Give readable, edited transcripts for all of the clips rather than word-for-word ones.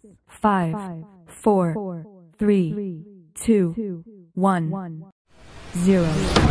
5, 4, 3, 2, 1, 0.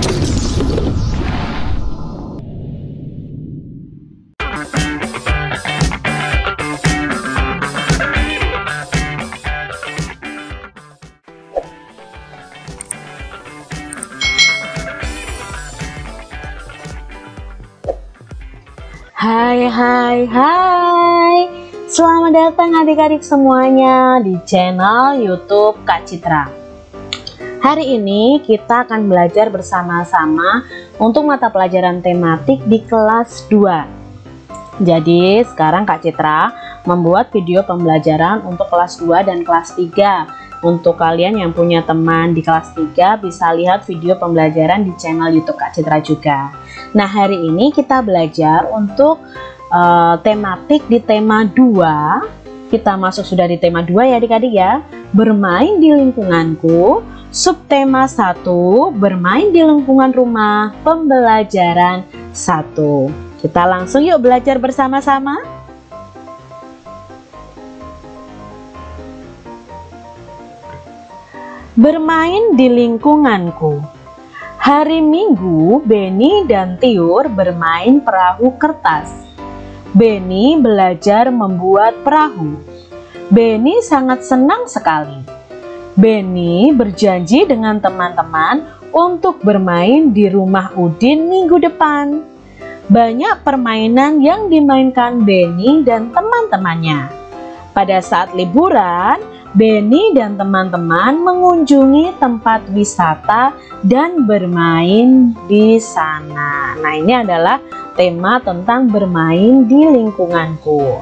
Hai, selamat datang adik-adik semuanya di channel YouTube Kak Citra. Hari ini kita akan belajar bersama-sama untuk mata pelajaran tematik di kelas 2. Jadi sekarang Kak Citra membuat video pembelajaran untuk kelas 2 dan kelas 3. Untuk kalian yang punya teman di kelas 3 bisa lihat video pembelajaran di channel YouTube Kak Citra juga. Nah, hari ini kita belajar untuk tematik di tema 2. Kita masuk sudah di tema 2 ya adik-adik ya. Bermain di lingkunganku. Subtema 1, bermain di lingkungan rumah. Pembelajaran 1. Kita langsung yuk belajar bersama-sama. Bermain di lingkunganku. Hari Minggu, Beni dan Tiur bermain perahu kertas. Beni belajar membuat perahu. Beni sangat senang sekali. Beni berjanji dengan teman-teman untuk bermain di rumah Udin minggu depan. Banyak permainan yang dimainkan Beni dan teman-temannya. Pada saat liburan, Beni dan teman-teman mengunjungi tempat wisata dan bermain di sana. Nah, ini adalah tema tentang bermain di lingkunganku.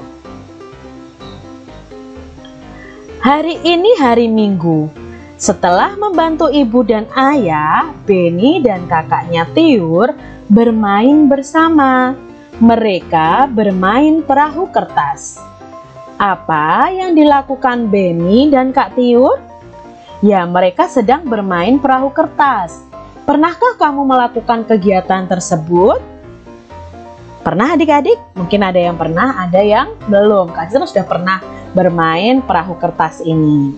Hari ini hari Minggu. Setelah membantu ibu dan ayah, Beni dan kakaknya Tiur bermain bersama. Mereka bermain perahu kertas. Apa yang dilakukan Beni dan Kak Tiur? Ya, mereka sedang bermain perahu kertas. Pernahkah kamu melakukan kegiatan tersebut? Pernah adik-adik? Mungkin ada yang pernah, ada yang belum. Kak Citra sudah pernah bermain perahu kertas ini.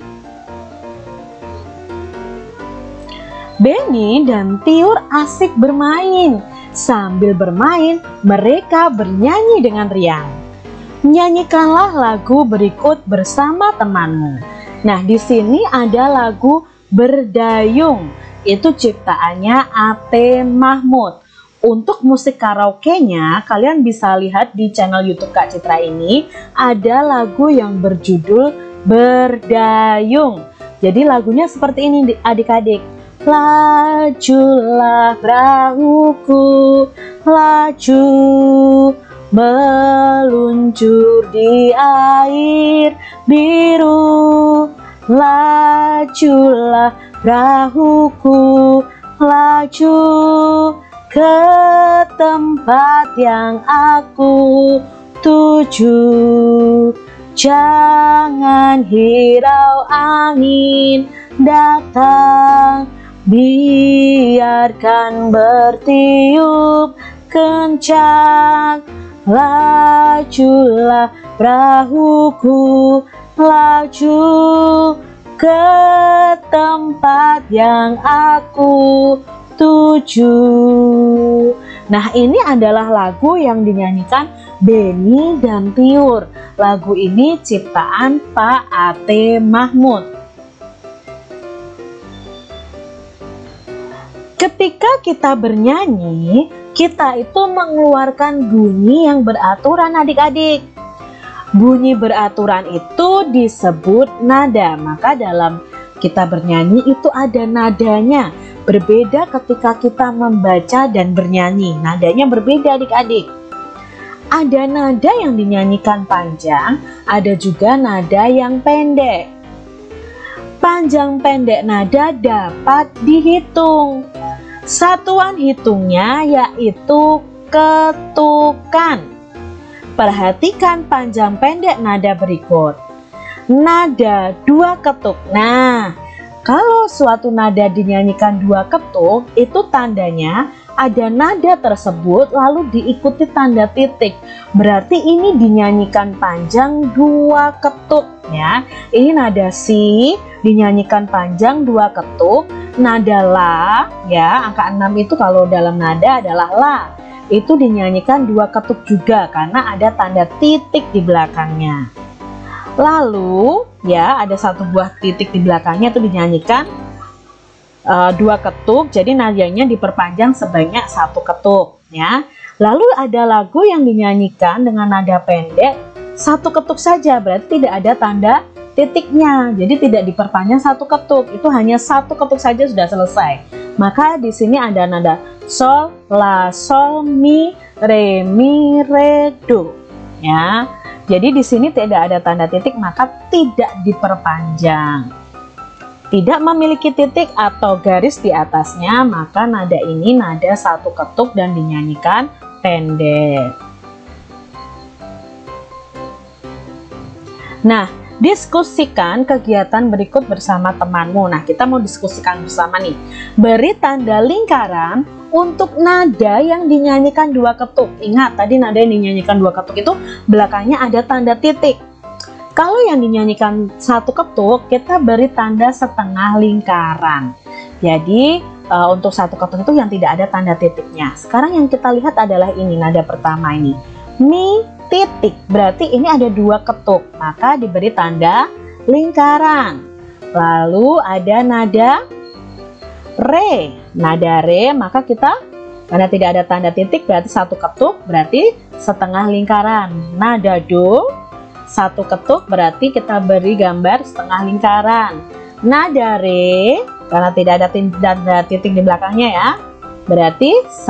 Beni dan Tiur asik bermain. Sambil bermain, mereka bernyanyi dengan riang. Nyanyikanlah lagu berikut bersama temanmu. Nah, di sini ada lagu Berdayung. Itu ciptaannya A.T. Mahmud. Untuk musik karaoke-nya, kalian bisa lihat di channel YouTube Kak Citra ini ada lagu yang berjudul Berdayung. Jadi lagunya seperti ini adik-adik. Lajulah perahuku, laju meluncur di air biru. Lajulah perahuku, laju ke tempat yang aku tuju. Jangan hirau angin datang, biarkan bertiup kencang. Lajulah perahuku, laju ke tempat yang aku tuju. Nah, ini adalah lagu yang dinyanyikan Beni dan Tiur. Lagu ini ciptaan Pak A.T. Mahmud. Ketika kita bernyanyi, kita itu mengeluarkan bunyi yang beraturan adik-adik. Bunyi beraturan itu disebut nada. Maka dalam kita bernyanyi itu ada nadanya. Berbeda ketika kita membaca dan bernyanyi. Nadanya berbeda adik-adik. Ada nada yang dinyanyikan panjang, ada juga nada yang pendek. Panjang pendek nada dapat dihitung. Satuan hitungnya yaitu ketukan. Perhatikan panjang pendek nada berikut. Nada 2 ketuk. Nah, kalau suatu nada dinyanyikan 2 ketuk, itu tandanya ada nada tersebut lalu diikuti tanda titik, berarti ini dinyanyikan panjang 2 ketuk ya. Ini nada si dinyanyikan panjang 2 ketuk. Nada la ya, angka 6 itu kalau dalam nada adalah la, itu dinyanyikan 2 ketuk juga karena ada tanda titik di belakangnya. Lalu ya ada 1 buah titik di belakangnya itu dinyanyikan 2 ketuk, jadi nadanya diperpanjang sebanyak 1 ketuk ya. Lalu ada lagu yang dinyanyikan dengan nada pendek 1 ketuk saja, berarti tidak ada tanda titiknya, jadi tidak diperpanjang 1 ketuk, itu hanya 1 ketuk saja sudah selesai. Maka di sini ada nada sol, la, sol, mi, re, do ya. Jadi di sini tidak ada tanda titik, maka tidak diperpanjang. Tidak memiliki titik atau garis di atasnya, maka nada ini nada 1 ketuk dan dinyanyikan pendek. Nah, diskusikan kegiatan berikut bersama temanmu. Nah, kita mau diskusikan bersama nih. Beri tanda lingkaran untuk nada yang dinyanyikan 2 ketuk. Ingat, tadi nada yang dinyanyikan 2 ketuk itu belakangnya ada tanda titik. Kalau yang dinyanyikan 1 ketuk, kita beri tanda setengah lingkaran. Jadi, untuk 1 ketuk itu yang tidak ada tanda titiknya. Sekarang yang kita lihat adalah ini, nada pertama ini. Mi, titik, berarti ini ada 2 ketuk, maka diberi tanda lingkaran. Lalu ada nada re, maka kita karena tidak ada tanda titik berarti 1 ketuk, berarti setengah lingkaran. Nada do, 1 ketuk, berarti kita beri gambar setengah lingkaran. Nada re, karena tidak ada tanda titik di belakangnya ya, berarti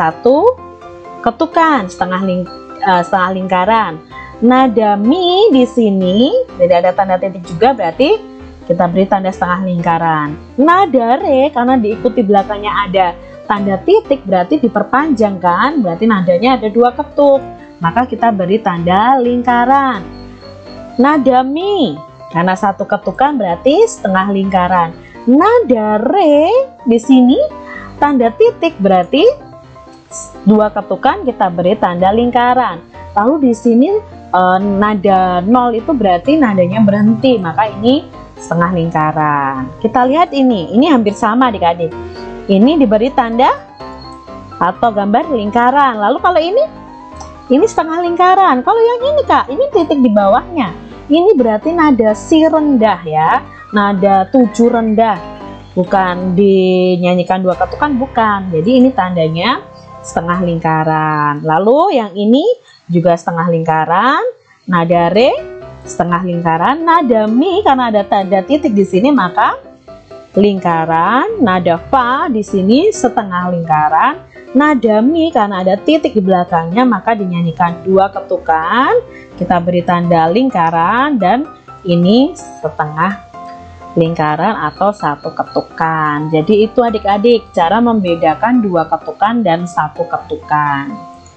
1 ketukan, setengah lingkaran. Nada mi di sini tidak ada tanda titik juga, berarti kita beri tanda setengah lingkaran. Nada re karena diikuti belakangnya ada tanda titik berarti diperpanjang kan, berarti nadanya ada 2 ketuk, maka kita beri tanda lingkaran. Nada mi karena 1 ketukan berarti setengah lingkaran. Nada re di sini tanda titik berarti 2 ketukan, kita beri tanda lingkaran. Lalu di sini nada 0 itu berarti nadanya berhenti, maka ini setengah lingkaran. Kita lihat ini hampir sama adik-adik. Ini diberi tanda atau gambar lingkaran. Lalu kalau ini setengah lingkaran. Kalau yang ini Kak, ini titik di bawahnya. Ini berarti nada si rendah ya, nada 7 rendah. Bukan dinyanyikan 2 ketukan, bukan. Jadi ini tandanya setengah lingkaran. Lalu yang ini juga setengah lingkaran. Nada re setengah lingkaran. Nada mi karena ada tanda titik di sini maka lingkaran. Nada fa di sini setengah lingkaran. Nada mi karena ada titik di belakangnya maka dinyanyikan 2 ketukan. Kita beri tanda lingkaran dan ini setengah lingkaran atau 1 ketukan. Jadi itu adik-adik cara membedakan 2 ketukan dan 1 ketukan.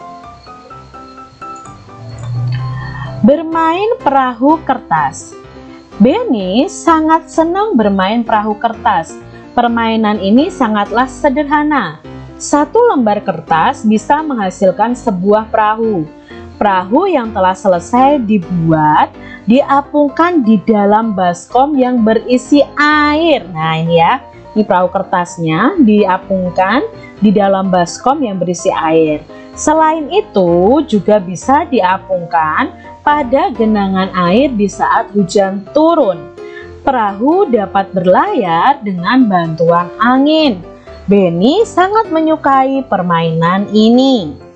Bermain perahu kertas. Benny sangat senang bermain perahu kertas. Permainan ini sangatlah sederhana. 1 lembar kertas bisa menghasilkan sebuah perahu. Perahu yang telah selesai dibuat diapungkan di dalam baskom yang berisi air. Nah ini ya, ini perahu kertasnya diapungkan di dalam baskom yang berisi air. Selain itu juga bisa diapungkan pada genangan air di saat hujan turun. Perahu dapat berlayar dengan bantuan angin. Benny sangat menyukai permainan ini.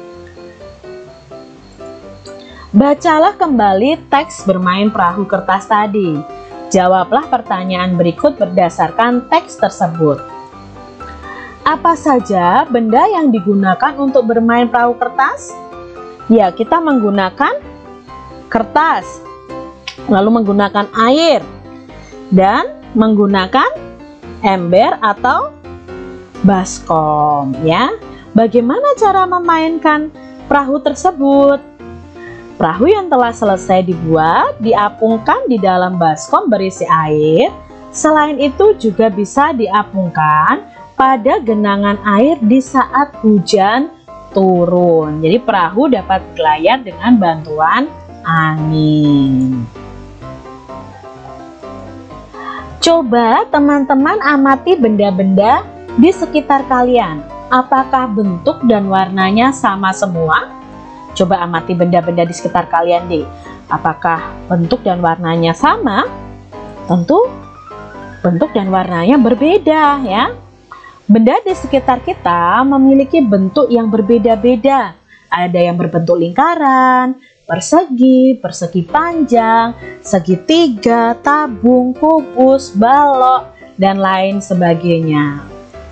Bacalah kembali teks bermain perahu kertas tadi. Jawablah pertanyaan berikut berdasarkan teks tersebut. Apa saja benda yang digunakan untuk bermain perahu kertas? Ya, kita menggunakan kertas, lalu menggunakan air, dan menggunakan ember atau baskom ya. Bagaimana cara memainkan perahu tersebut? Perahu yang telah selesai dibuat diapungkan di dalam baskom berisi air. Selain itu juga bisa diapungkan pada genangan air di saat hujan turun. Jadi perahu dapat berlayar dengan bantuan angin. Coba teman-teman amati benda-benda di sekitar kalian. Apakah bentuk dan warnanya sama semua? Coba amati benda-benda di sekitar kalian deh. Apakah bentuk dan warnanya sama? Tentu bentuk dan warnanya berbeda ya. Benda di sekitar kita memiliki bentuk yang berbeda-beda. Ada yang berbentuk lingkaran, persegi, persegi panjang, segitiga, tabung, kubus, balok, dan lain sebagainya.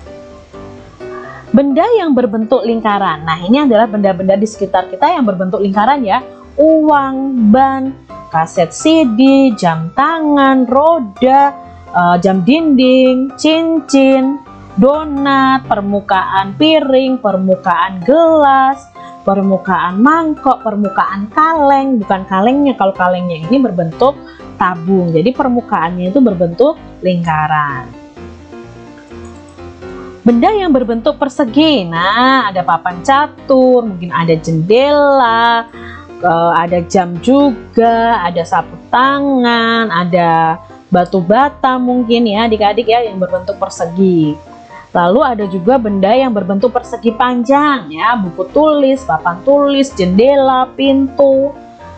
Benda yang berbentuk lingkaran. Nah, ini adalah benda-benda di sekitar kita yang berbentuk lingkaran ya. Uang, ban, kaset CD, jam tangan, roda, jam dinding, cincin, donat, permukaan piring, permukaan gelas, permukaan mangkok, permukaan kaleng. Bukan kalengnya, kalau kalengnya ini berbentuk tabung, jadi permukaannya itu berbentuk lingkaran. Benda yang berbentuk persegi, nah ada papan catur, mungkin ada jendela, ada jam juga, ada sapu tangan, ada batu bata mungkin ya adik-adik ya yang berbentuk persegi. Lalu ada juga benda yang berbentuk persegi panjang ya, buku tulis, papan tulis, jendela, pintu.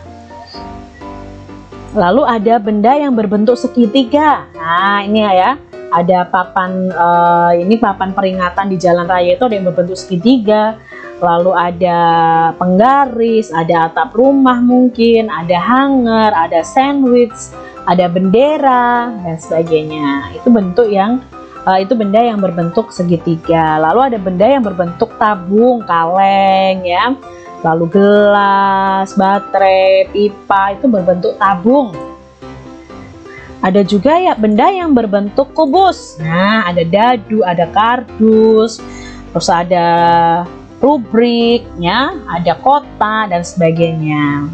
Lalu ada benda yang berbentuk segitiga. Nah, ini ya, ada papan ini papan peringatan di jalan raya itu ada yang berbentuk segitiga. Lalu ada penggaris, ada atap rumah mungkin, ada hanger, ada sandwich, ada bendera dan sebagainya. Itu bentuk yang itu benda yang berbentuk segitiga. Lalu ada benda yang berbentuk tabung, kaleng ya. Lalu gelas, baterai, pipa itu berbentuk tabung. Ada juga ya benda yang berbentuk kubus. Nah, ada dadu, ada kardus, terus ada rubrik ya, ada kota dan sebagainya.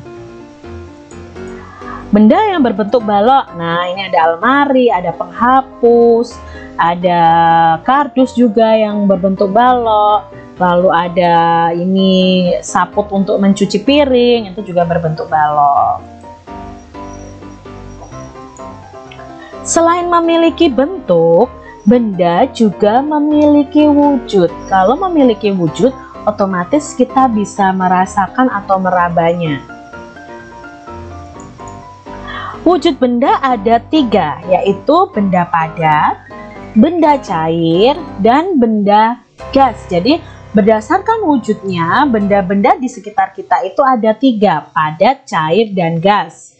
Benda yang berbentuk balok. Nah, ini ada almari, ada penghapus, ada kardus juga yang berbentuk balok. Lalu ada ini saput untuk mencuci piring, itu juga berbentuk balok. Selain memiliki bentuk, benda juga memiliki wujud. Kalau memiliki wujud, otomatis kita bisa merasakan atau merabanya. Wujud benda ada 3, yaitu benda padat, benda cair, dan benda gas. Jadi berdasarkan wujudnya, benda-benda di sekitar kita itu ada 3, padat, cair, dan gas.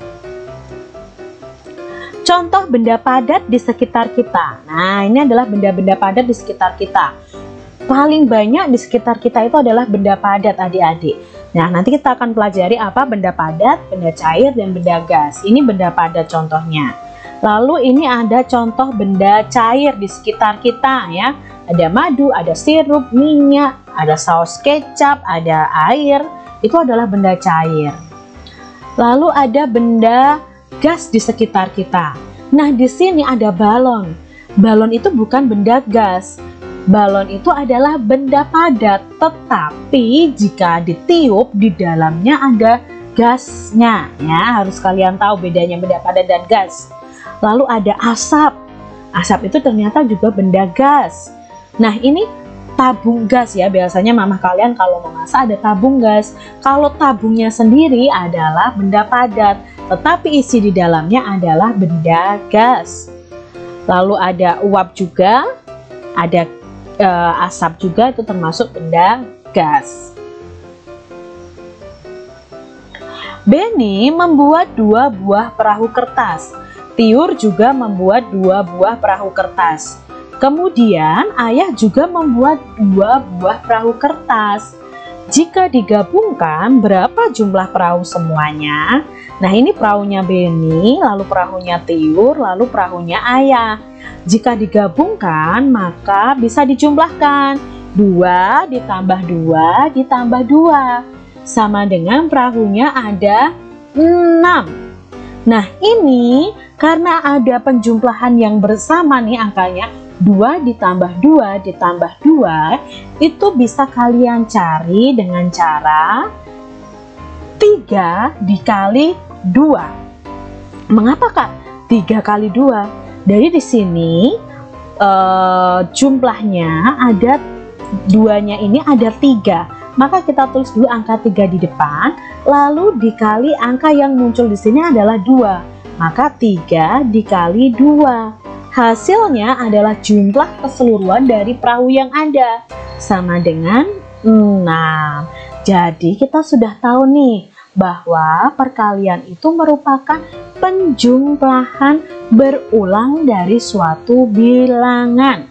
Contoh benda padat di sekitar kita. Nah, ini adalah benda-benda padat di sekitar kita. Paling banyak di sekitar kita itu adalah benda padat adik-adik. Nah, nanti kita akan pelajari apa benda padat, benda cair, dan benda gas. Ini benda padat contohnya. Lalu ini ada contoh benda cair di sekitar kita ya. Ada madu, ada sirup, minyak, ada saus kecap, ada air. Itu adalah benda cair. Lalu ada benda gas di sekitar kita. Nah, di sini ada balon. Balon itu bukan benda gas. Balon itu adalah benda padat, tetapi jika ditiup di dalamnya ada gasnya ya. Harus kalian tahu bedanya benda padat dan gas. Lalu ada asap. Asap itu ternyata juga benda gas. Nah, ini tabung gas ya. Biasanya mama kalian kalau memasak ada tabung gas. Kalau tabungnya sendiri adalah benda padat, tetapi isi di dalamnya adalah benda gas. Lalu ada uap juga, ada asap juga, itu termasuk benda gas. Benny membuat 2 buah perahu kertas. Tiur juga membuat 2 buah perahu kertas. Kemudian ayah juga membuat 2 buah perahu kertas. Jika digabungkan, berapa jumlah perahu semuanya? Nah, ini perahunya Benny, lalu perahunya Tiur, lalu perahunya ayah. Jika digabungkan, maka bisa dijumlahkan. 2 ditambah 2 ditambah 2. Sama dengan perahunya ada 6. Nah, ini karena ada penjumlahan yang bersama nih angkanya, 2 ditambah 2 ditambah 2 itu bisa kalian cari dengan cara 3 dikali 2. Mengapa Kak 3 kali 2? Dari di sini jumlahnya ada 2-nya ini ada 3. Maka kita tulis dulu angka 3 di depan, lalu dikali angka yang muncul di sini adalah 2. Maka 3 dikali 2. Hasilnya adalah jumlah keseluruhan dari perahu yang ada, sama dengan 6. Jadi kita sudah tahu nih bahwa perkalian itu merupakan penjumlahan berulang dari suatu bilangan.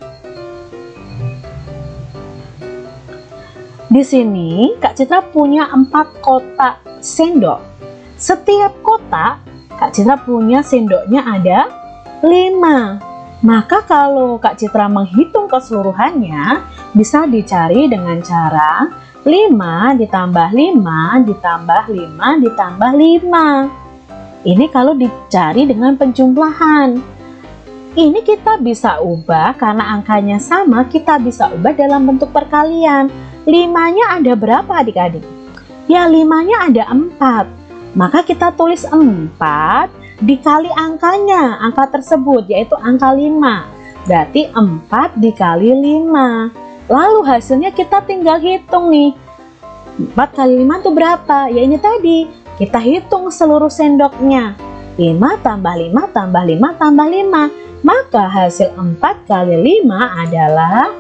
Di sini Kak Citra punya 4 kotak sendok. Setiap kotak Kak Citra punya sendoknya ada 5. Maka kalau Kak Citra menghitung keseluruhannya, bisa dicari dengan cara 5 ditambah 5 ditambah 5 ditambah 5. Ini kalau dicari dengan penjumlahan. Ini kita bisa ubah karena angkanya sama, kita bisa ubah dalam bentuk perkalian. 5-nya ada berapa adik-adik? Ya 5-nya ada 4. Maka kita tulis 4 dikali angkanya, angka tersebut yaitu angka 5. Berarti 4 dikali 5. Lalu hasilnya kita tinggal hitung nih. 4 kali 5 itu berapa? Ya ini tadi. Kita hitung seluruh sendoknya. 5 tambah 5 tambah 5 tambah 5. Maka hasil 4 kali 5 adalah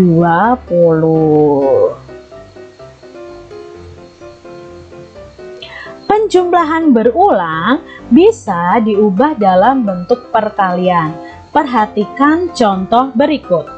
20. Penjumlahan berulang bisa diubah dalam bentuk perkalian. Perhatikan contoh berikut.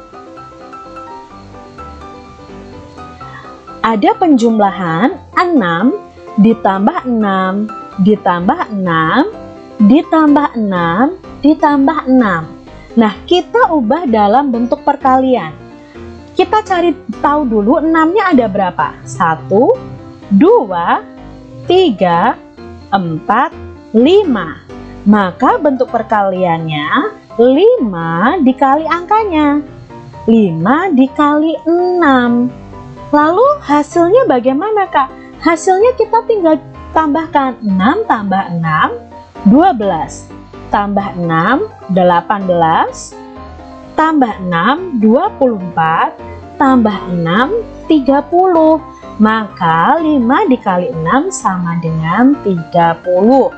Ada penjumlahan 6 ditambah 6 ditambah 6 ditambah 6 ditambah 6. Nah, kita ubah dalam bentuk perkalian. Kita cari tahu dulu 6-nya ada berapa? 1, 2, 3, 4, 5. Maka bentuk perkaliannya 5 dikali angkanya, 5 dikali 6. Lalu hasilnya bagaimana Kak? Hasilnya kita tinggal tambahkan 6 tambah 6, 12. Tambah 6, 18. Tambah 6, 24. Tambah 6, 30. Maka 5 dikali 6 sama dengan 30.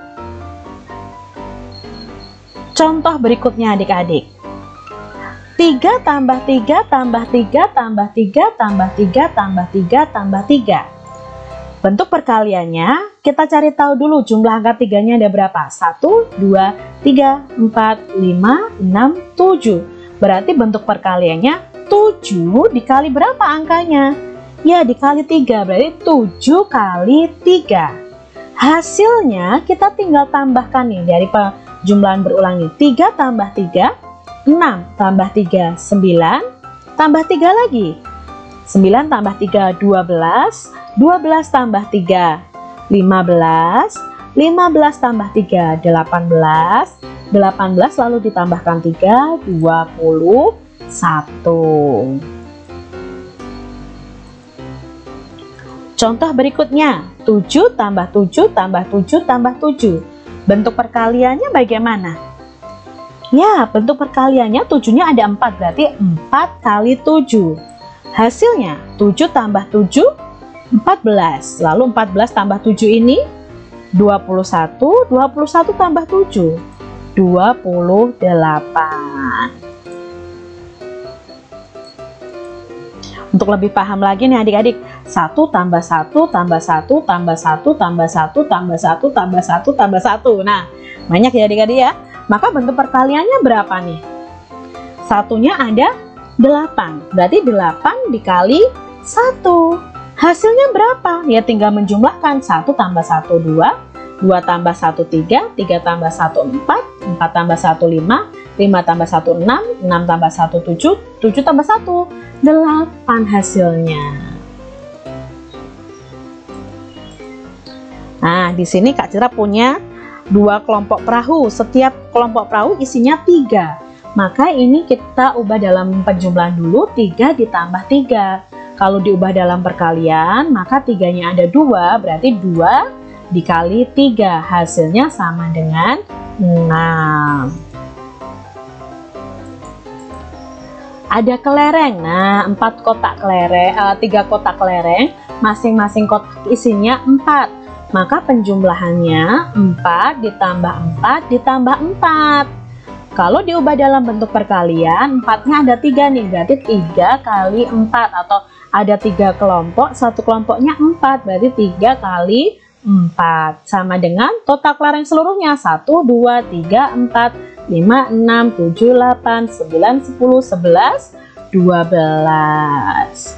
Contoh berikutnya adik-adik. 3 tambah 3 tambah 3 tambah 3 tambah 3 tambah 3 tambah 3. Bentuk perkaliannya kita cari tahu dulu jumlah angka 3-nya ada berapa? 1, 2, 3, 4, 5, 6, 7. Berarti bentuk perkaliannya 7 dikali berapa angkanya? Ya dikali 3, berarti 7 kali 3. Hasilnya kita tinggal tambahkan nih dari penjumlahan berulang ini. 3 tambah 3, 6 tambah 3, 9. Tambah 3 lagi. 9 tambah 3, 12. 12 tambah 3, 15. 15 tambah 3, 18. 18 lalu ditambahkan 3, 21. Contoh berikutnya, 7 tambah 7 tambah 7 tambah 7. Bentuk perkaliannya bagaimana? Ya, bentuk perkaliannya 7-nya ada 4, berarti 4 kali 7. Hasilnya 7 tambah 7, 14. Lalu 14 tambah 7 ini 21. 21 tambah 7, 28. Untuk lebih paham lagi nih adik-adik, 1 tambah 1 tambah 1 tambah 1 tambah 1 tambah 1 tambah 1 tambah 1. Nah, banyak ya adik-adik ya. Maka bentuk perkaliannya berapa nih? Satunya ada 8. Berarti 8 dikali 1. Hasilnya berapa? Ya tinggal menjumlahkan. 1 tambah 1, 2. 2 tambah 1, 3. 3 tambah 1, 4. 4 tambah 1, 5. 5 tambah 1, 6. 6 tambah 1, 7. 7 tambah 1, 8 hasilnya. Nah, di sini Kak Citra punya 2 kelompok perahu. Setiap kelompok perahu isinya 3. maka ini kita ubah dalam penjumlahan dulu. 3 ditambah 3. Kalau diubah dalam perkalian, maka 3-nya ada 2, berarti 2 dikali 3. Hasilnya sama dengan 6. Ada kelereng. Nah, 4 kotak kelereng, 3 kotak kelereng, masing-masing kotak isinya 4. Maka penjumlahannya 4 ditambah 4 ditambah 4. Kalau diubah dalam bentuk perkalian, 4-nya ada 3 nih, berarti 3 kali 4, atau ada 3 kelompok, satu kelompoknya 4, berarti 3 kali 4 sama dengan total kelereng seluruhnya 1, 2, 3, 4, 5, 6, 7, 8, 9, 10, 11, 12.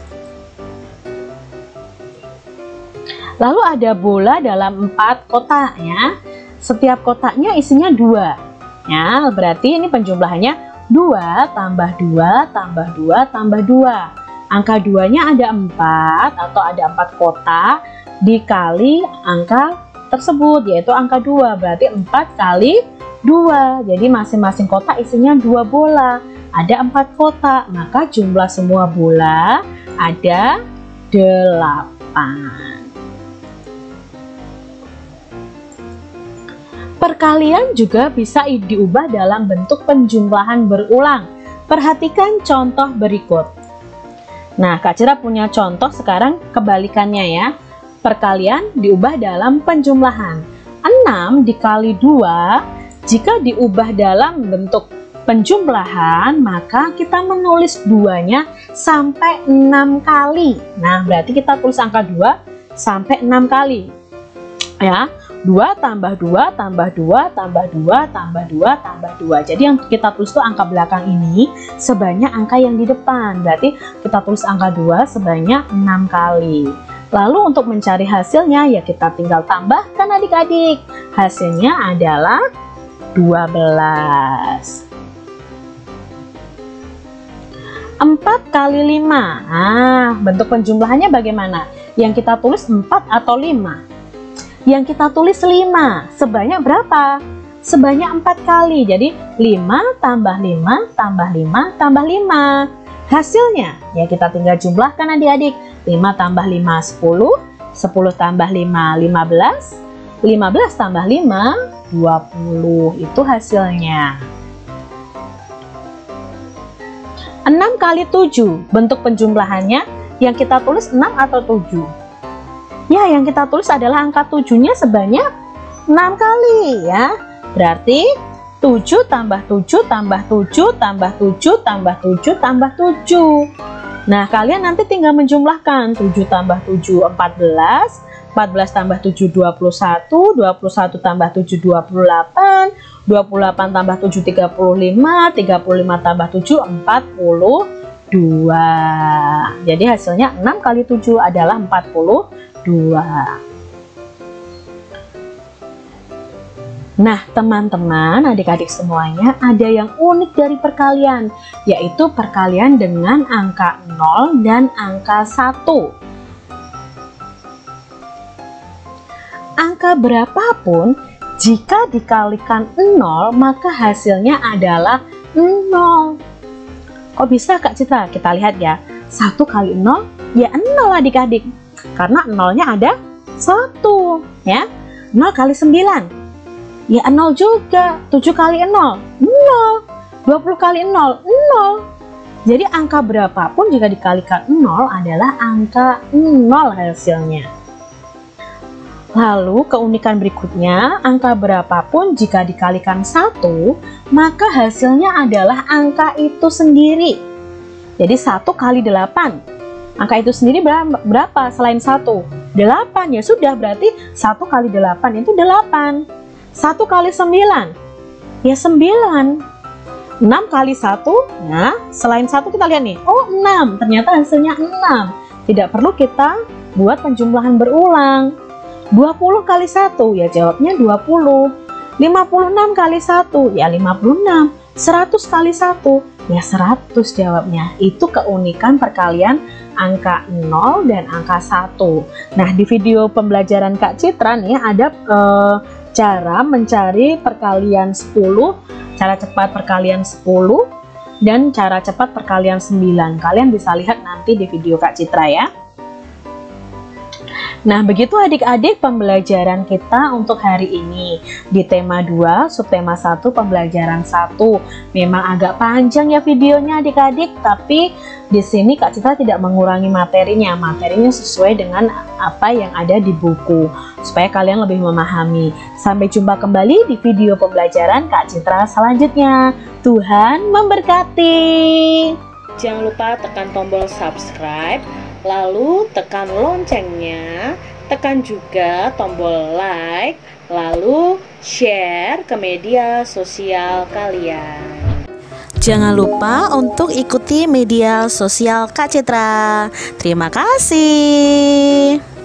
Lalu ada bola dalam 4 kotak ya. Setiap kotaknya isinya 2. Ya, berarti ini penjumlahannya 2 tambah 2 tambah 2 tambah 2. Angka 2-nya ada 4 atau ada 4 kotak dikali angka tersebut, yaitu angka 2. Berarti 4 kali 2. Jadi masing-masing kotak isinya 2 bola. Ada 4 kotak, maka jumlah semua bola ada 8. Perkalian juga bisa diubah dalam bentuk penjumlahan berulang. Perhatikan contoh berikut. Nah, Kak Citra punya contoh sekarang kebalikannya ya. Perkalian diubah dalam penjumlahan. 6 dikali 2, jika diubah dalam bentuk penjumlahan, maka kita menulis 2-nya sampai 6 kali. Nah, berarti kita tulis angka 2 sampai 6 kali. Ya. 2 tambah 2 tambah 2 tambah 2 tambah 2 tambah 2. Jadi yang kita tulis itu angka belakang ini sebanyak angka yang di depan. Berarti kita tulis angka 2 sebanyak 6 kali. Lalu untuk mencari hasilnya ya kita tinggal tambahkan adik-adik. Hasilnya adalah 12. 4 kali 5. Nah, bentuk penjumlahannya bagaimana? Yang kita tulis 4 atau 5? Yang kita tulis 5, sebanyak berapa? Sebanyak 4 kali, jadi 5 tambah 5 tambah 5 tambah 5. Hasilnya, ya kita tinggal jumlahkan adik-adik. 5 tambah 5, 10, 10 tambah 5, 15, 15 tambah 5, 20, itu hasilnya. 6 kali 7, bentuk penjumlahannya, yang kita tulis 6 atau 7? Ya, yang kita tulis adalah angka 7-nya sebanyak 6 kali ya. Berarti 7 tambah 7 tambah 7 tambah 7 tambah 7 tambah 7. Nah, kalian nanti tinggal menjumlahkan. 7 tambah 7 14, 14 tambah 7 21, 21 tambah 7 28, 28 tambah 7 35, 35 tambah 7 42. Jadi hasilnya 6 kali 7 adalah 42. Nah, teman-teman, adik-adik semuanya, ada yang unik dari perkalian, yaitu perkalian dengan angka 0 dan angka 1. Angka berapapun, jika dikalikan 0, maka hasilnya adalah 0. Kok bisa, Kak Citra? Kita lihat ya. 1 kali 0, ya 0 adik-adik. Karena 0-nya ada 1. Ya. 0 kali 9. Ya 0 juga. 7 kali 0, 0. 20 kali 0, 0. Jadi angka berapapun jika dikalikan 0 adalah angka 0 hasilnya. Lalu keunikan berikutnya, angka berapapun jika dikalikan 1, maka hasilnya adalah angka itu sendiri. Jadi 1 kali 8. Angka itu sendiri berapa selain 1? 8, ya sudah, berarti 1 kali 8 itu 8. 1 kali 9, ya 9. 6 kali 1, nah selain 1 kita lihat nih, oh 6, ternyata hasilnya 6. Tidak perlu kita buat penjumlahan berulang. 20 kali 1, ya jawabnya 20. 56 kali 1, ya 56. 100 kali 1, Ya 100 jawabnya. Itu keunikan perkalian angka 0 dan angka 1. Nah, di video pembelajaran Kak Citra nih ada cara mencari perkalian 10, cara cepat perkalian 10, dan cara cepat perkalian 9. Kalian bisa lihat nanti di video Kak Citra ya. Nah, begitu adik-adik pembelajaran kita untuk hari ini di tema 2, subtema 1, pembelajaran 1. Memang agak panjang ya videonya adik-adik, tapi di sini Kak Citra tidak mengurangi materinya. Materinya sesuai dengan apa yang ada di buku, supaya kalian lebih memahami. Sampai jumpa kembali di video pembelajaran Kak Citra selanjutnya. Tuhan memberkati. Jangan lupa tekan tombol subscribe, lalu tekan loncengnya, tekan juga tombol like, lalu share ke media sosial kalian. Jangan lupa untuk ikuti media sosial Kak Citra. Terima kasih.